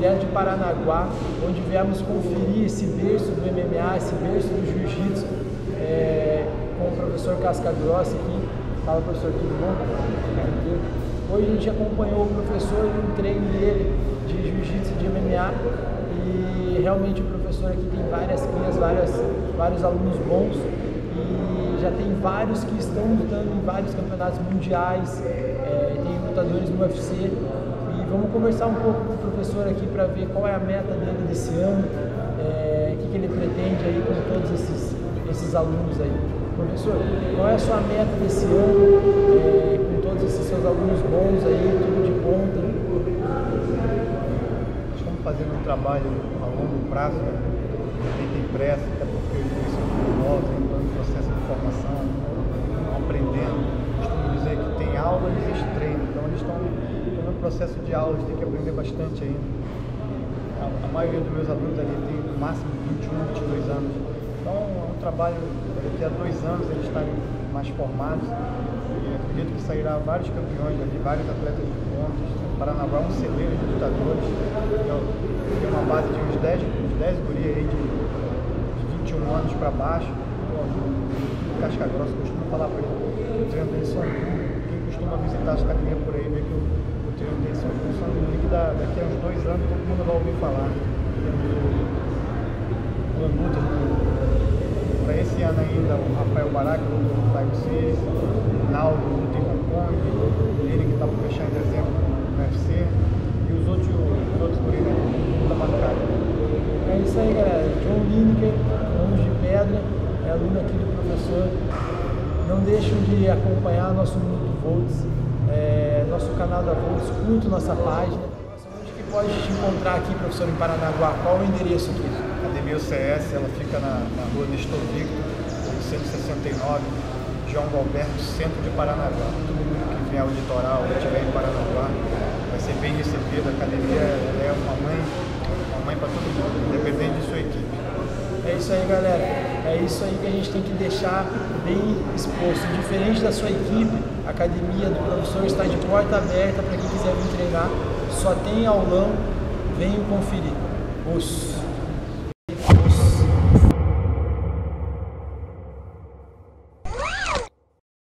direto de Paranaguá, onde viemos conferir esse berço do MMA, esse berço do Jiu-Jitsu, com o professor Casca Grossa aqui. Fala, professor, tudo bom? Hoje a gente acompanhou o professor em um treino dele de Jiu-Jitsu e de MMA, e realmente o professor aqui tem várias crias, vários alunos bons, e já tem vários que estão lutando em vários campeonatos mundiais, tem lutadores no UFC, e vamos conversar um pouco com o professor aqui para ver qual é a meta dele desse ano, o que ele pretende aí com todos esses alunos aí. Professor, qual é a sua meta desse ano, com todos esses seus alunos bons aí, tudo de ponta? Estamos fazendo um trabalho a longo prazo, né? Ninguém tem pressa, até porque os dois são novos, estão em processo de formação, estão aprendendo. Costumo dizer que tem aula e existe treino, então eles estão no processo de aula, eles têm que aprender bastante ainda. A maioria dos meus alunos ali tem no máximo 21, 22 anos. Então é um trabalho, daqui a 2 anos eles estarem mais formados, e acredito que sairá vários campeões ali, vários atletas de pontos. O Paranaguá é um celeiro de lutadores, tem uma base de uns 10 gurias aí de 21 anos para baixo. O Casca Grossa costuma falar para ele que o treino deles são duros. Quem costuma visitar as academias por aí vê que o treino deles são duros, que daqui a uns 2 anos todo mundo vai ouvir falar. Para esse ano ainda, o Rafael Baraca luta no Five Series, o Naldo luta em Hong Kong, ele que está para fechar em dezembro no UFC, e os outros gurias da bancada. É isso aí, galera. John Lineker, Mãos de Pedra, é aluno aqui do professor. Não deixem de acompanhar nosso Minuto Volts, nosso canal da Volts, curta nossa página. Onde que pode te encontrar aqui, professor, em Paranaguá? Qual é o endereço aqui? Academia UCS, ela fica na rua Nestor Victor, 169, João Galberto, centro de Paranaguá. Todo mundo que vier ao litoral, que estiver em Paranaguá, vai ser bem recebido. A academia é uma mãe para todo mundo, independente de sua equipe. É isso aí, galera. É isso aí que a gente tem que deixar bem exposto. Diferente da sua equipe, a academia do professor está de porta aberta para quem quiser vir treinar. Só tem aulão, venham conferir. Os